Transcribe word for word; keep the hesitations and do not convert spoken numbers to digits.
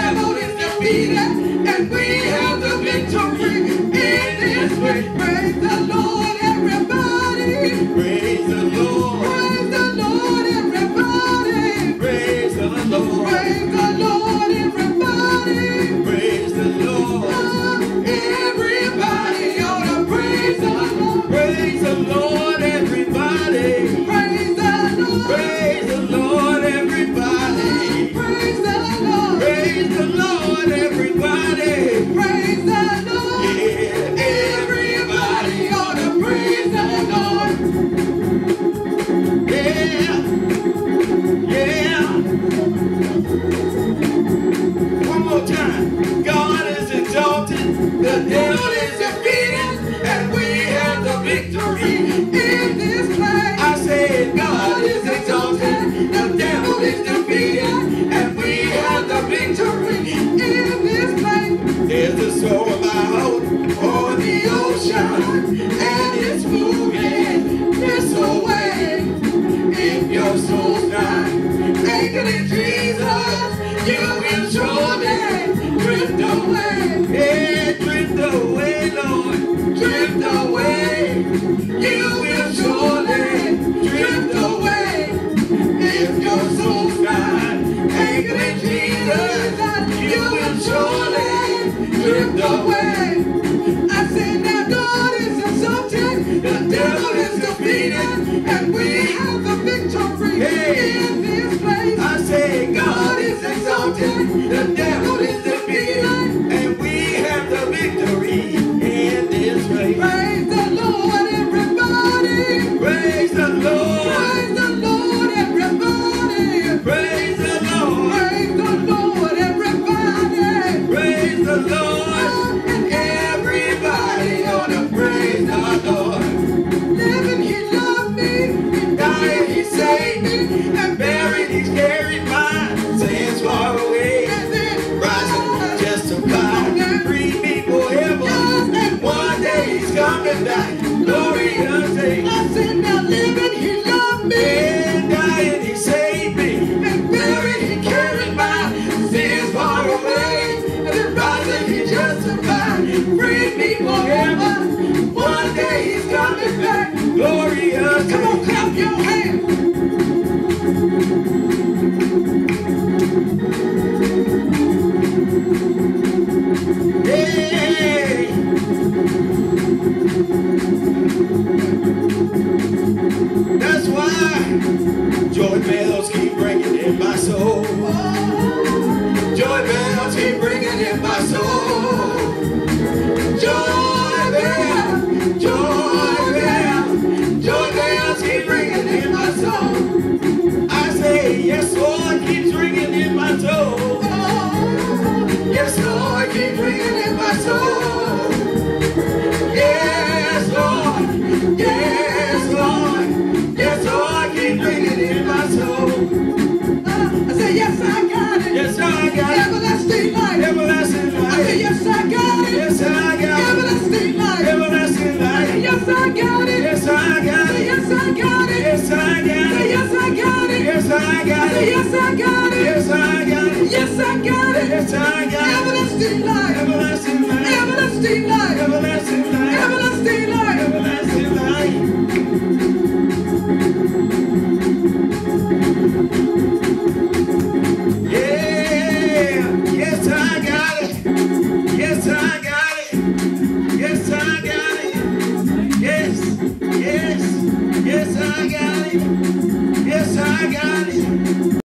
devil is defeated, and we have the victory in this way. Praise the Lord, everybody. Praise the Lord. Praise the Lord, everybody. Praise the Lord. Praise the Lord, everybody. Praise the Lord. Everybody ought to praise the Lord. Praise the Lord, everybody. Praise the Lord. Praise the Lord, everybody. Praise the Lord. Praise the Lord, everybody. Praise the Lord. Yeah, Everybody ought to praise the Lord. yeah, yeah. One more time. God is exalted, the devil is defeated, and we have the victory In this place, I said God is exalted, the devil is defeated, and we have the victory. in this place, There's a storm out on the ocean, and it's moving this away. If your soul's not anchored in Jesus, you will surely drift away. Yeah, drift away, Lord, drift away. You will surely drift away. If your soul's not anchored in Jesus, you will surely drift away. I said now God is exalted, The devil is defeated, and we have the victory Hey. in this place. I say God is exalted, the devil is defeated, and we have the victory in this race. Praise the Lord, everybody. Praise the Lord, Praise the Lord, everybody. praise the Lord, Praise the Lord, everybody. praise the Lord, and everybody ought to praise the Lord. Living, He loved me. Dying, He saved me, and buried, He carried my sins far away. And then Rising, justified, free me forever, and one day He's coming back, glorious day. I said now living, He loved me. And dying, He saved me, And buried, He carried my sins far away, and then rising, He justified. free me forever, one day He's coming back, glorious Come on, day. clap your hands. Hey. That's why joy bells keep ringing in my soul. Joy bells keep ringing in my soul. Joy bells, joy bells, joy bells keep ringing in my soul. I say yes, Lord, keeps ringing in my soul. Yes, Lord, keep ringing in my soul. Yes, Lord, yes, Lord, yes, Lord, keep ringing in my soul. I said yes, I got it. Yes, I got it. Everlasting life. Everlasting I said life. yes, I got it. Yes, I got it. Everlasting life. Everlasting life. Yes, I got it. Yes, I got it. Yes, I got it. Yes, I got it. Yes, I got it. Yes, I got it. Yes, I got it. Yes, I got it. Yes, I got it. Yes, I got it. Everlasting life. Everlasting life. Everlasting life. Everlasting